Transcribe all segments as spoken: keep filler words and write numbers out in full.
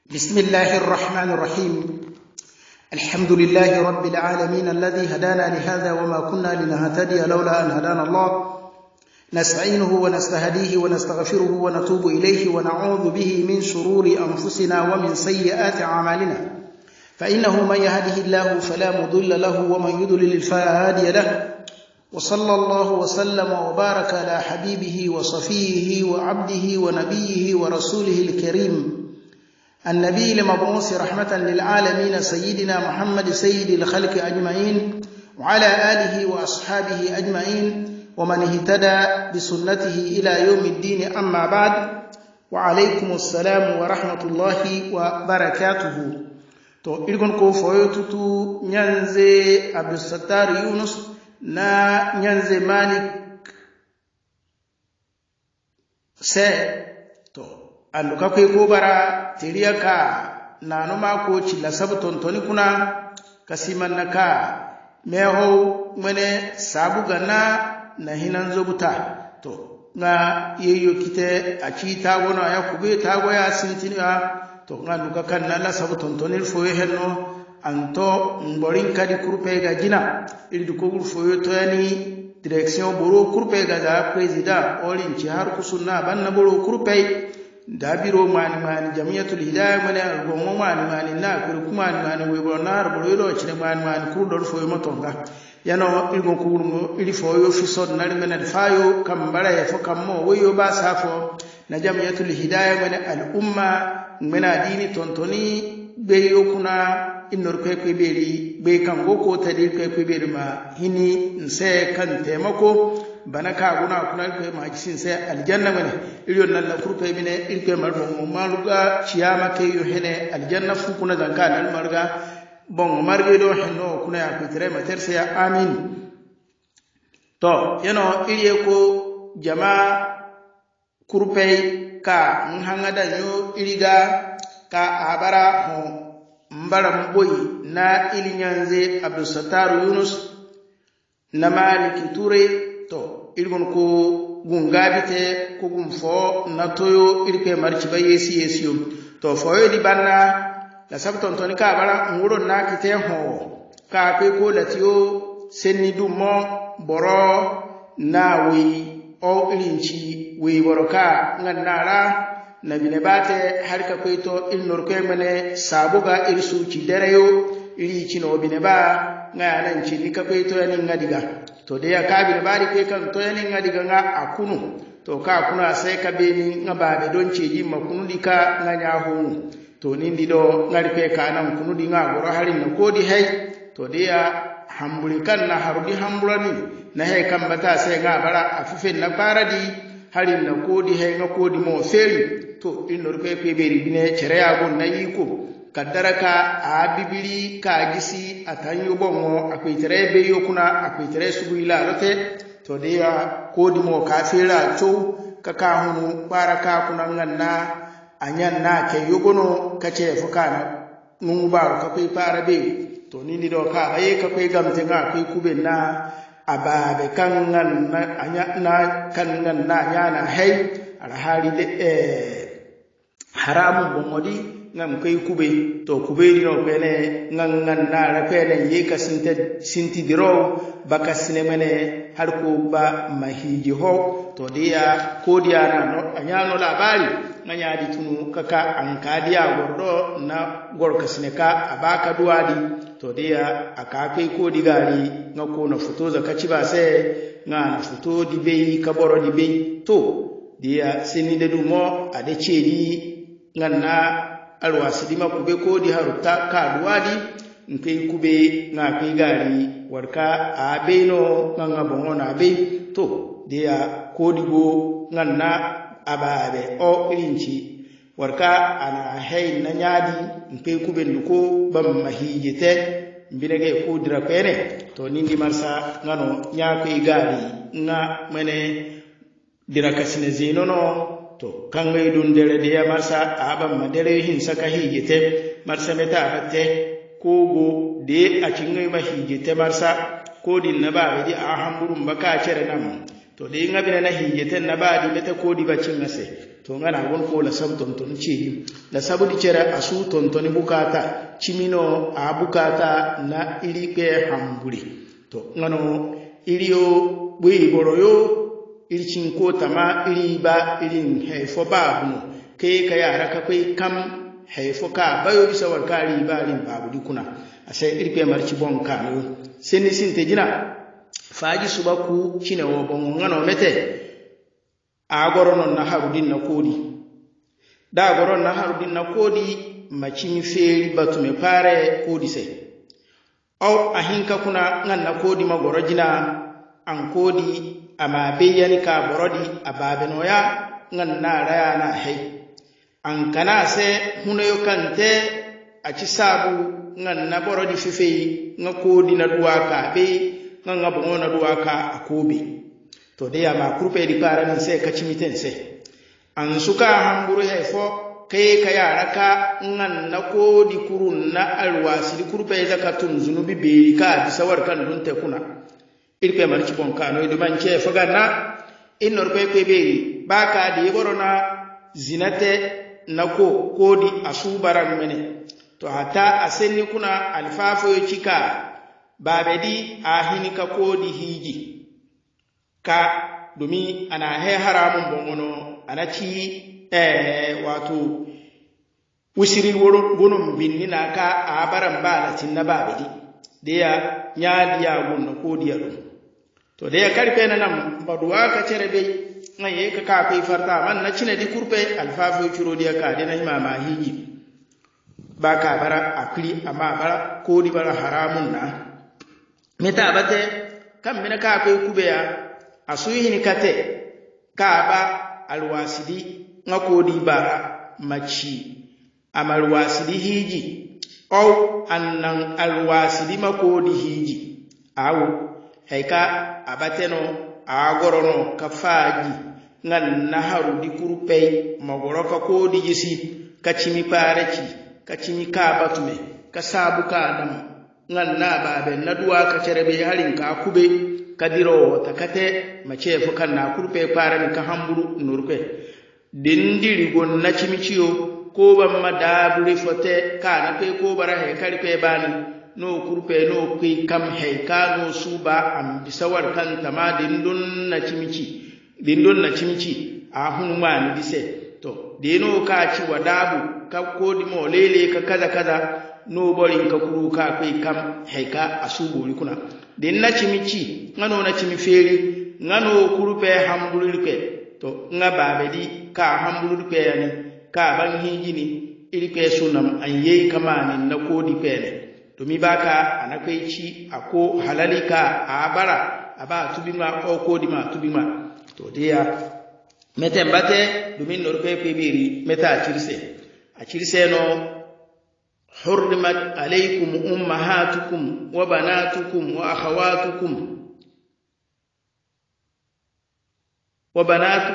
بسم الله الرحمن الرحيم. الحمد لله رب العالمين الذي هدانا لهذا وما كنا لنهتدي لولا أن هدانا الله. نستعينه ونستهديه ونستغفره ونتوب إليه ونعوذ به من شرور أنفسنا ومن سيئات أعمالنا، فإنه من يهده الله فلا مضل له ومن يضلل فلا هادي له. وصلى الله وسلم وبارك على حبيبه وصفيه وعبده ونبيه ورسوله الكريم النبي المبعوث رحمة للعالمين سيدنا محمد سيد الخلق أجمعين، وعلى آله وأصحابه أجمعين ومن اهتدى بسنته إلى يوم الدين. أما بعد، وعليكم السلام ورحمة الله وبركاته. تو إلغن كو فويتو نيانزي عبد الستار يونس na nyanze malik se to anduka kwe ko bara tiriyaka na no mako chilla sabton toni kuna kasiman naka meho mene sabu gana na hinan zobuta to nga yeyo kite achita wono ya kube tago ya sintinya to nga duka kan na la sabton toni foye henno anto mborin kadi kurpe ga jina ildu ko foyo to yani direction boro kurpe ga da president olin ci har kusunna banna boro kurpe da biro mani mani jamiyatul hidayah mane gongo mani mani na ko kuma mani we boro nar boro do ci mani mani kur do foyo motonga yano ilgo ko wurmo ili foyo fi sod nar mena fayo kam bara e fo kam mo weyo ba safo na jamiyatul hidayah mane al umma mena dini tontoni beyo kuna innor kwe kwe beri be kan goko tadi kwe kwe beri ma hini nse kan temako bana ka guna kuna kwe ma jisin se aljanna mane iliyo nan la kurpe bine ilke marbo mo maluga ciyama ke yo hene aljanna fu kuna zanka nan marga bon marge do henno kuna ya kutre ma terse ya amin. To yano iliye ko jama kurpe ka nhangada yo iliga ka abara ho mbara mboyi na ili nyanze Abdul Sattar Yunus na Malik Ture to ilgon ko gungabite ko gumfo na toyo ilke marci bayesi yesiyo to foyo di banna la sabton toni ka bara nguro na kite ho ka pe ko latiyo senni dumo boro na wi o ilinci wi boroka ngannara nabine bate harka kweto il norke mane sabuga irsu ci dereyo iri ci no bine ba nga nan ci ni ka kweto yani ngadiga to de ya kabine bari kwe kan to yani ngadiga nga akunu to ka akunu sai ka be ni nga ba be don ci ji makunu dika nga nya hu to ni ndido ngari kwe ka nan kunu di nga goro harin na kodi hay to de ya hambuli kan na harudi hambulani na hay kan bata sai nga bara afifen na paradi harin na kodi hay nga kodi mo feri to innor kwe kwe beri bine cereya gon na yiko kadaraka a bibili ka gisi atanyo bongo akwitere be yokuna akwitere suguila lote to dia kodi mo kafira cho kaka hunu baraka kuna nganna anyanna ke yogono kace fukana nungu ba ka kwe para be to nini do ka baye ka kwe gamte nga kwe kubenna ababe kangan na anya na kangan na nyana hay alhali de eh haramu bomodi ngam kay kube to kuberi no pene ngan ngan na ra pene yeka sinte sinti diro baka sinemene har ko ba mahiji ho to dia ko dia na no anyano labari nganya di tunu kaka ankadiya gordo na gorka sineka abaka duwadi to dia aka kai ko digari ngako na foto zakaci ba sai ngana foto di be kaboro di be to dia sini de dumo ade cedi nganna alwasidi makube ko di haruta ka duwadi nke kube na kai gari warka a beino nganga bongona be to dia kodigo nganna ababe o irinci warka ana hay na nyadi nke kube nduko bam mahijete mbinege ko dira pere to nindi marsa ngano nya kai gari nga mene dira kasine zinono to kangay dun dere de ya marsa aban madere hin saka hijete marsa meta batte kogo de a cingay ma hijete marsa ko din na ba di a hamburum baka cere nam to de ngabina na hijeten na baadi meta kodi bacin ngase to ngana won ko la sab ton ton ci la sabudi cere asu ton ton bukata cimino a bukata na iri ke hamburi to ngano iriyo bui boroyo iri cinko tama iri ba irin haifo babu kai ka yara ka kai kam haifo ka bayo bisa warkari ba rin babu dikuna asai irpe marci bon kanu seni sinte jina faji subaku cine wo bon ngano mete a goronon na harudin na kodi da goron na harudin na kodi macimi feri batume pare kodi sai au ahinka kuna ngan na kodi magoro jina an kodi ama beyani ka borodi ababe noya ngan na raya na hay an kana se hunayo kante a ci sabu ngan na borodi fifeyi nga kodi na duwaka be nga nga bongo na duwaka akobe to de ya ma kurpe di para ni se kachimiten se an suka hamburu he fo kai ka yara ka ngan na kodi kurun na alwasi di kurpe zakatun zunubi be ka bisawar kan dun te kuna irpe marci bon kano idu manche faganna inor pe pe be baka di borona zinate nako kodi asubaran mene to hata asenni kuna alfafo chika babedi ahinika kodi hiji ka domi ana he haramun bongono anaci eh wato usiri woro gonum binnina ka abaran bala tinna babedi deya nyaadi ya gunno kodi ya dum to deya karfe na nam baduwa ka cerebe ngaye ka ka kai farta man na cine di kurpe alfafo churo dia ka de na imama hiji baka bara akli amma bara kodi bara haramun na meta bate kam mina ka kai kubeya asuyi ni kate kaaba alwasidi ngakodi bara machi amalwasidi hiji au annan alwasidi makodi hiji awu haika abateno agorono kafaji ngan naharu di kurupei magoro ka kodi jisi kachimi parechi kachimi kabatume kasabu kadam ngan na babe nadwa ka cerebe halin ka kube kadiro takate machefu kanna kurpe parani ka hamburu nurpe dindiri gon na chimichiyo ko ban madabure fote kana pe ko bara he karpe bani no kurpe no kai kam he ka no suba am bisawar kan tama dindun na chimichi dindun na chimichi a hunuma ni dise to deno ka ci wadabu ka kodi mo lele ka kaza kaza no borin ka kuru ka kai kam he ka asubu kuna din na chimichi ngano na chimi feri ngano kurupe hambulurpe to nga babedi ka hambulurpe yani ka ban hijini irpe sunam anye kamani na kodi pele to mi baka anakai ci ako halalika abara aba tubima o kodi ma tubima to dia metembate dumin norpe pebiri meta cirse a cirse no حرمت عليكم أمهاتكم وبناتكم وأخواتكم وبنات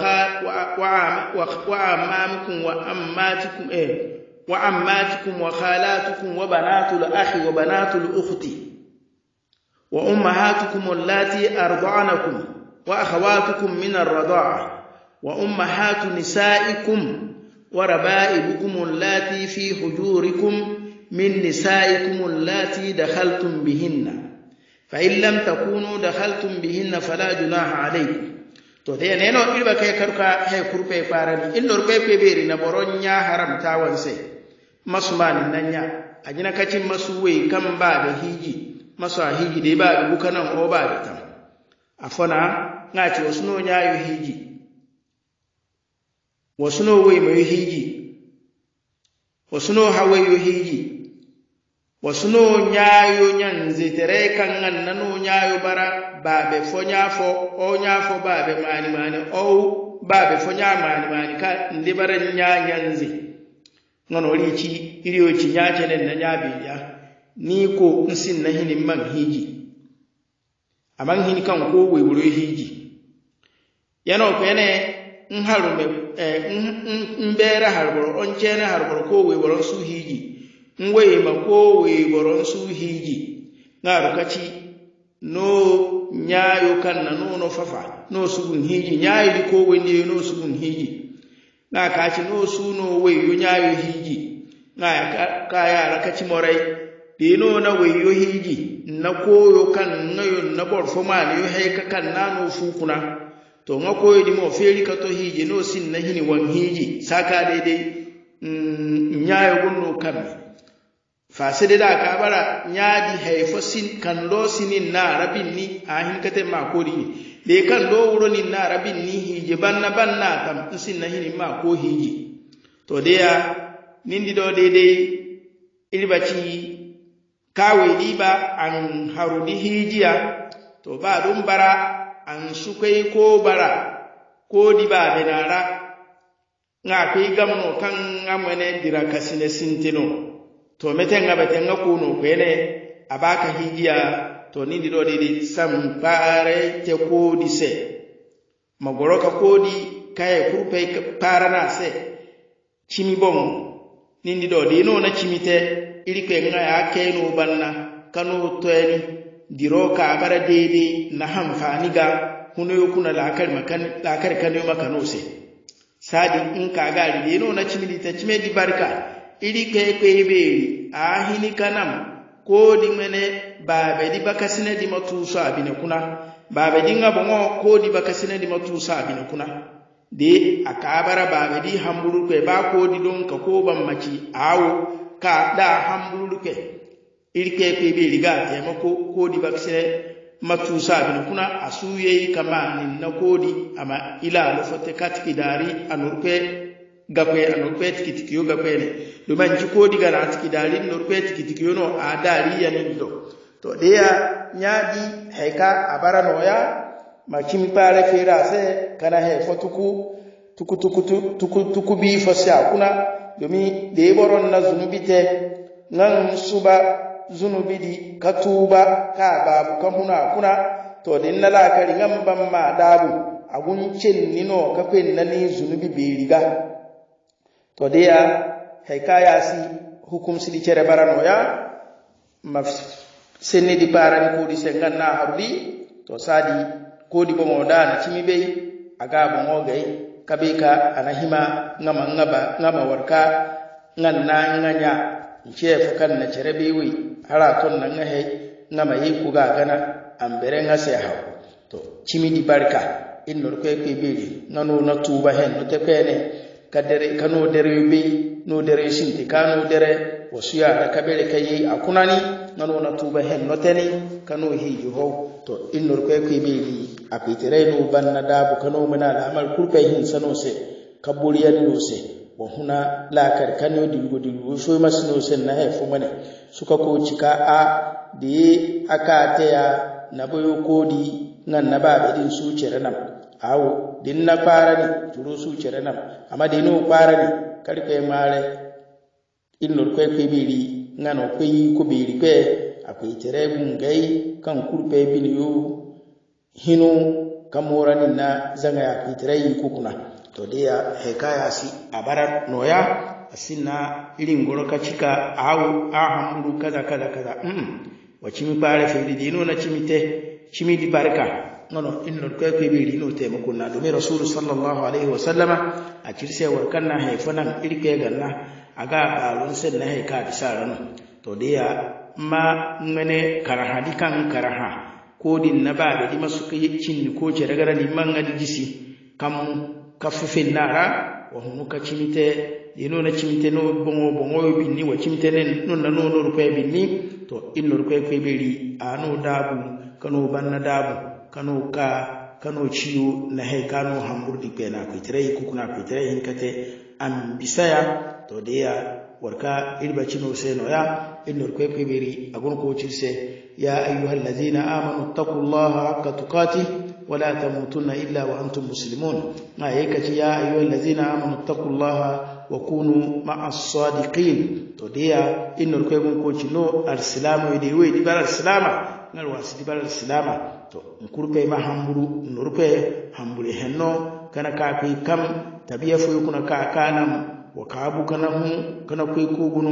وعمامكم وأماتكم إيه وعماتكم وخالاتكم وبنات الأخ وبنات الأخت وأمهاتكم اللاتي أرضعنكم وأخواتكم من الرضاعة وأمهات نسائكم وربائبكم اللاتي في حجوركم من نسائكم اللاتي دخلتم بهن فإن لم تكونوا دخلتم بهن فلا جناح عليكم to de neno ilba kay karuka he kurpe parani indor be peberi na boronya haram tawanse masumani nanya ajina kacin masuwe kan ba da hiji masu hiji de ba da bukanan o ba da tam afona ngaci wasno nyayo hiji wasuno we mai hiji wasuno hawayo hiji wasuno nyaayo nyanze tere kan nanu nyaayo bara babe fonya fo o nyafo babe mani mani o babe fonya mani mani ka ndibara nya nyanze ngono richi iriyo chi nyache nen na nyabe ya ni ko nsin na hini man hiji aman hini kan ko we wuro hiji yano ko ene nharume mbera harboro onchene harboro ko we boron su hiji ngwe ma ko we boron su hiji ngaru kachi no nyaayo kan na no no fafa no sugun hiji nyaayo di ko woni no sugun hiji na ka ci no su no wayo nyaayo hiji na ka ya raka ci morai de no na wayo hiji na koyo kan ngayo na bor fo mali yo hay ka kan na no fu kuna to nga koyo di mo feri ka to hiji no sin na hini wan hiji saka daidai nyaayo gonno kan fasede da ka bara nyaadi hayfo sin kan lo sinin na rabin ni ahin kate ma ko di de kan lo wuro ni na rabin ni hije banna banna tam sin na hini ma ko hiji to de ya nindi do de de ilbaci kawe diba an harudi hijiya to ba dum bara an sukai ko bara ko diba benara nga kai gamno kan amene dira kasine sintino to metenga betenga kuno kwene abaka hijiya to nindi do didi sam pare te kodi se magoroka kodi kaye kurpe parana se chimi bom nindi do dino na chimite iri kwenga ya keno banna kanu toeni diroka bara dede na hamfani ga huno yokuna la kar makan la kar kanu makano se sadi in ka gari dino na chimidi ta chime di barka iri kwe kwe beri ahini kanam kodi mene babe di bakasine di matusa abine kuna babe di ngabongo kodi bakasine di matusa abine kuna de akabara babe di hamburu kwe ba kodi don ka ko ban maci awo ka da hamburu kwe iri kwe kwe beri ga temako kodi bakasine matusa abine kuna asuye kama ni na kodi ama ila lofote katiki dari anurkwe gakwe anurkwe tikitikiyo gakwe ne duman ji kodi ga na tikidari nurkwe tikitikiyo no adari ya nindo to deya nyadi heka abara noya makimi pare fera se kana he fotuku tuku tuku tuku tuku bi fosya kuna domi de boron na zunubite nan suba zunubidi katuba ka babu kamuna kuna to din na la kari ngambam ma dabu agun cin nino ka kwen na ni zunubi be riga to deya hekaya si hukum sili cere barano ya maf senni di parani ko di sengan na harbi to sadi ko di bomo dana cimi be aga bomo gay kabeka anahima ngama ngaba ngama warka nganna nganya chef kan na cere be wi hala ton na ngahe ngama yi ku ga gana ambere ngase ha to cimi di barka innor ko ko be ngano na tuba hen no te pene kadere kano dere be no dere sinti kano dere wasuya da kabele kayi akunani nano na tuba hen noteni kano hiji ho to innor ko ko be apitere no banna dabu kano mena da amal kurpe hin sano se kaburiyan no se wa huna la kar kano dingo dingo so masno se na he fu mane suka ko cika a de aka teya na boyo kodi nan na ba din su cere nam awo din na fara ni turo su cere nam amma dino fara ni karfe mare innor kwe kwe biri ngano kwe ko biri kwe akwai tere bungai kan kurpe biniyo hinu kamorani na zanga ya akwai tere kukuna to dia hekaya si abara noya asina irin goroka cika awu ahamuru kaza kaza kaza mm wachimi bare fili dino na chimite chimi di barka nono innor kwe kwe biri no te makuna do me rasul sallallahu alaihi wasallama a cirse warkanna hefanan irke ganna aga balun sen na he ka disarano to dia ma ngene karaha dikan karaha ko din na ba da masu kai cin ko ce daga ni manga di jisi kam kafufin nara wa hunu ka cimite dino na cimite no bongo bongo binni wa cimite nen non na no no rupe binni to inno rupe ko beri ano dabu kano banna dabu kano ka kano ciyo na he kano hamburdi pena ko tire ku kuna ko tire hinkate am bisaya to dia warka ilba cino seno ya innor kwe kwe beri agun ko cirse ya ayyuhal ladina amanu taqullaha haqqa tuqatih wa la tamutunna illa wa antum muslimun ma yakaci ya ayyuhal ladina amanu taqullaha wa kunu ma'as sadiqin to dia innor kwe gun ko cino alislamu de we di bar alislama ngal wasi di bar alislama to kurpe ma hamburu nurpe hambure henno kana ka kai kam tabiya fu kuna ka kanam wa kabu kana hu kana kai kugunu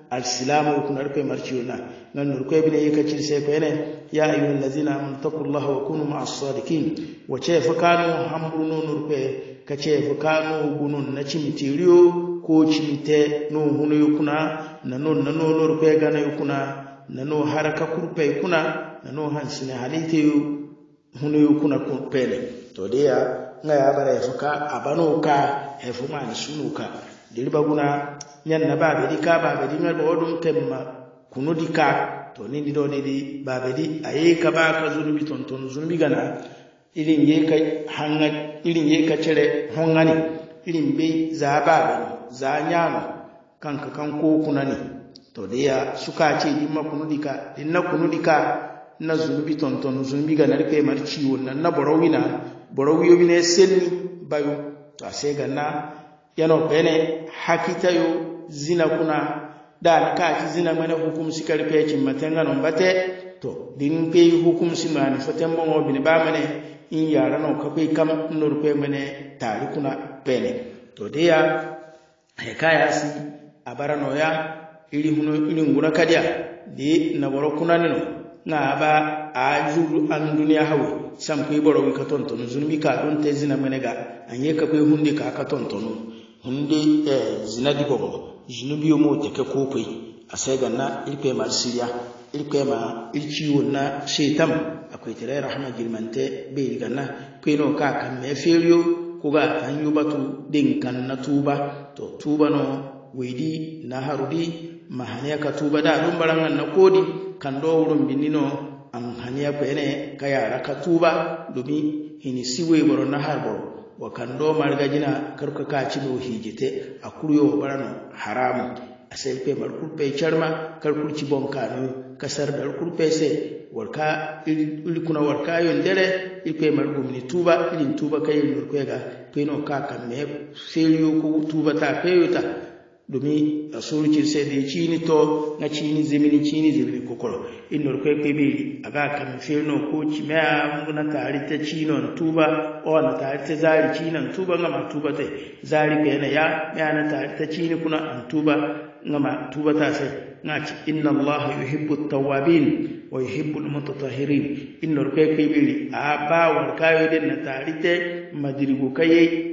al-silamu kuna rufe marciona nan nurko ibn yaka cirse ko ene ya ayyuhal ladzina amanu taqullaha wa kunu ma'as sadiqin wace fa kanu hamruno nurpe kace fa kanu gunun na cimtiriyo ko cimte no hunu yukuna nano nano nurpe gana yukuna nano haraka kurpe kuna nano hansine halite hunu yukuna kurpele to dia ngaya bare fuka abano ka hefuma ni sunuka diliba guna nyan na babe di ka babe di ngel odum temma kunu di ka to ni do ni di babe di ayi ka ba ka zunubi ton ton zunubi gana ilin ye ka hanga ilin ye ka cere hongani ilin be za babe za nyama kanka kan ko kunani to dia suka ce dimma kunu di ka dinna kunu di ka na zunubi ton ton zunubi gana rike mar ciwo nan na borawina borowiyo bine senni bayo to asega na yano bene hakita yo zina kuna da ka ci zina mana hukum sikar peci matenga non bate to din pe hukum simani fatembo mo bine ba mane in yara no ka pe kam nur pe mane tari kuna pene to dia he kaya si abara no ya ili huno ili nguna kadia di na boro kuna nino na ba a zuru an duniya hawo sam ko iboro wi ka tonton zulmi ka don te zina menega anye ka ko hunde ka ka tonton hunde eh zina di bobo zunubi mo te ka ko kai asega na ilpe mar siriya ilpe ma ilciwo na shetam akwai tare rahma girmante be rigana ko no ka kan me feriyo ko ga an yubatu din kan na tuba to tuba no weidi na harudi mahaniya ka tuba da dum barangan na kodi kan do wurin binino an haniya ko ene kaya raka tuba domin hini siwe boro na harboro wa kan do margajina karka ka ci do hijite akuriyo barano haramu asel pe mar kurpe charma kar kurci bonkano kasar dal kurpe se warka ili kuna warka yon dere ipe mar gumni tuba ilin tuba kay nur ko ga peno ka kan me seriyo ko tuba ta peyota domin a surucin sai da cini to na cini zimini cini zimini kokoro inor kai kai bi aga kan firno ko cimea nguna tare ta cinon tuba o na tare ta zari cinan tuba ngama tuba tai zari kai na ya ya na tare ta cini kuna an tuba ngama tuba ta sai ngaci inna allaha yuhibbu at-tawwabin wa yuhibbu al-mutatahhirin inor kai kai bi a ba war kayo din na tare ta madirigo kai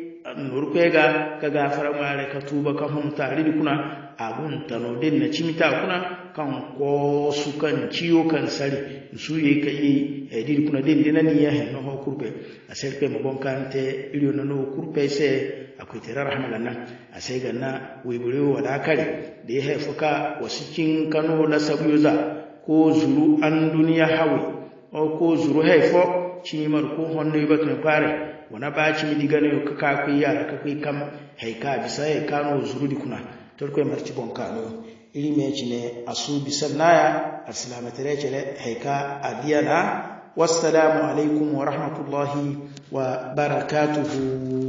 nurpega ka gafara mare ka tuba ka hum tari kuna abun tano den na cimita kuna kan ko su kan ciyo kan sari su ye kai e dir kuna den den ni ya he no kurbe aserpe mo bon kante iliyo no kurbe se akwai tira rahmalanna asai ganna we bure wala kare da ya haifuka wasikin kano la sabuyuza ko zuru an duniya hawi o ko zuru haifo cimar ko honno batun fare wana baci mi digane yo kaka ko yara ka kai kam haika bisa e kano zuru dikuna to ko marci bon kano ili meci ne asu bisannaya asalamatare cele haika adiyana wassalamu alaikum wa rahmatullahi wa barakatuhu.